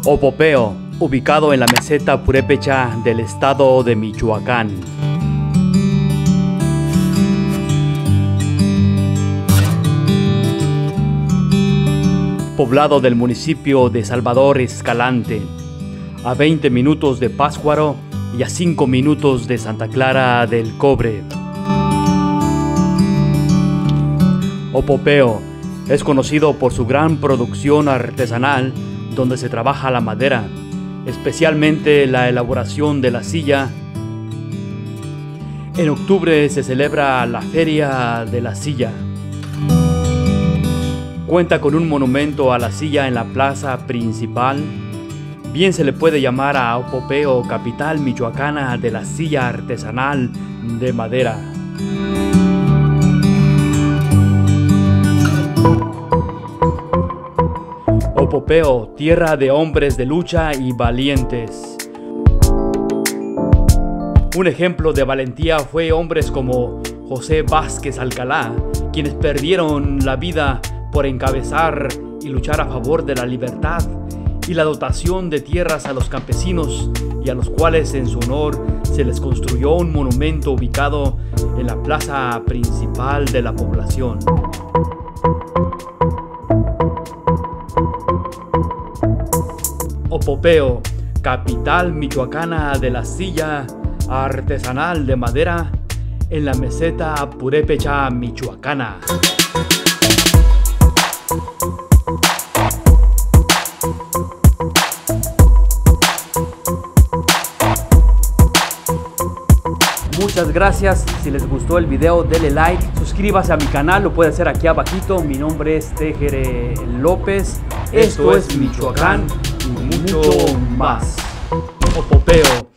Opopeo, ubicado en la meseta purépecha del estado de Michoacán. Poblado del municipio de Salvador Escalante, a 20 minutos de Pátzcuaro y a 5 minutos de Santa Clara del Cobre. Opopeo es conocido por su gran producción artesanal, donde se trabaja la madera, especialmente la elaboración de la silla. En octubre se celebra la Feria de la Silla. Cuenta con un monumento a la silla en la plaza principal. Bien se le puede llamar a Opopeo capital michoacana de la silla artesanal de madera. Opopeo, tierra de hombres de lucha y valientes. Un ejemplo de valentía fue hombres como José Vázquez Alcalá, quienes perdieron la vida por encabezar y luchar a favor de la libertad y la dotación de tierras a los campesinos, y a los cuales en su honor se les construyó un monumento ubicado en la plaza principal de la población. Opopeo, capital michoacana de la silla artesanal de madera en la meseta purépecha michoacana. Muchas gracias. Si les gustó el video, denle like, suscríbase a mi canal, lo puede hacer aquí abajito. Mi nombre es Tejere López. Esto es Michoacán y mucho más. Opopeo.